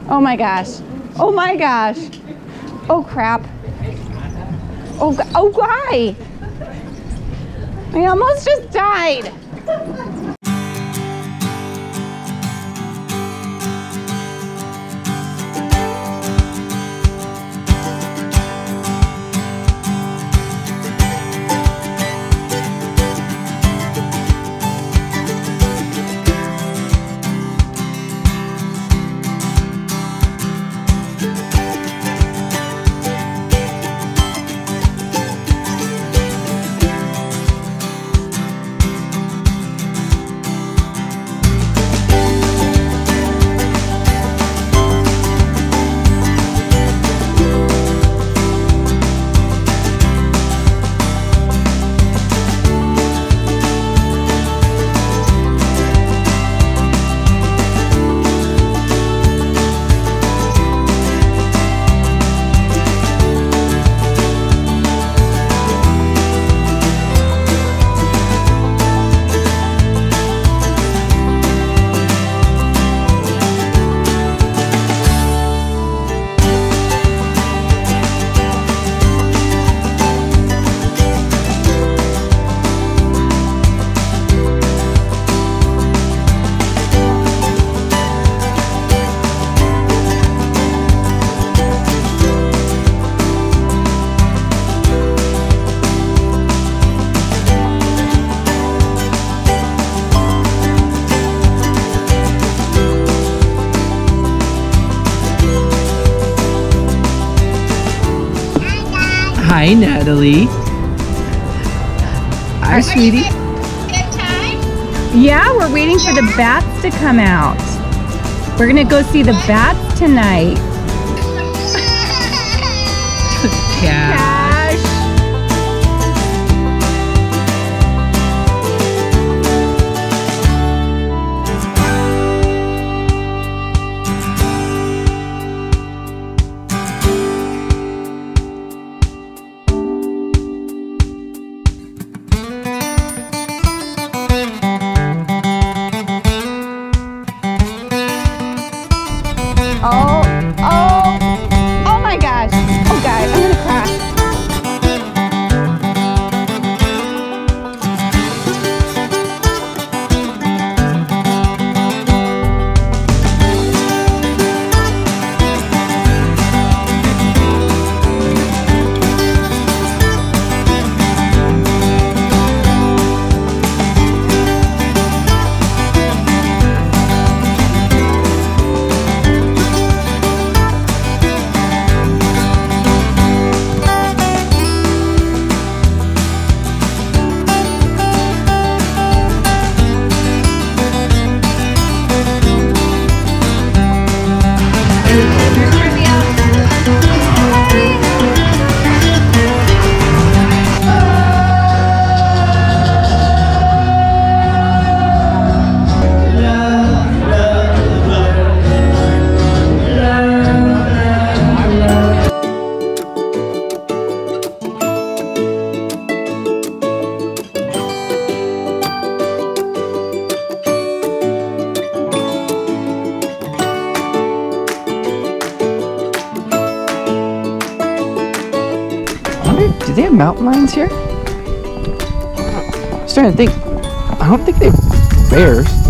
Oh my gosh. Oh my gosh. Oh crap. Oh why? I almost just died. Hi, Natalie. Hi, sweetie. Good time? Yeah, we're waiting for the bats to come out. We're gonna go see the bats tonight. Yeah. Cash. Oh my gosh. Oh God, I'm gonna crash. Do they have mountain lions here? I was trying to think. I don't think they have bears.